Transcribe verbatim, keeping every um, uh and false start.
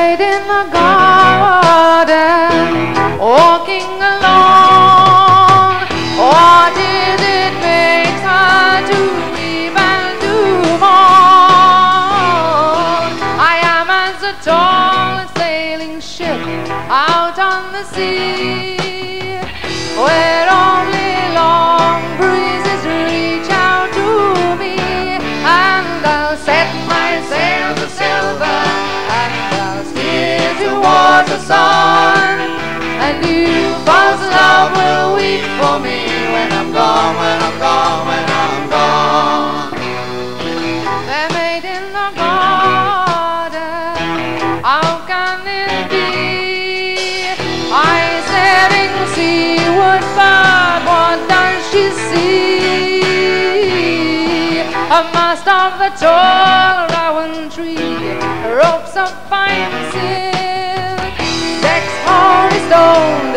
maid in the garden, walking alone. What is it makes her to weep and to mourn? I am as a tall sailing ship out on the sea, where only long breezes reach out to me, and I'll set my sails to silver and I'll steer towards the sun, and you, false love, will weep for me when I'm gone, when I'm gone, when I'm gone. They're made in the garden, how can it be? I staring seaward, but what does she see? A mast of the tall rowan tree, ropes of fine silk, decks hoary stone,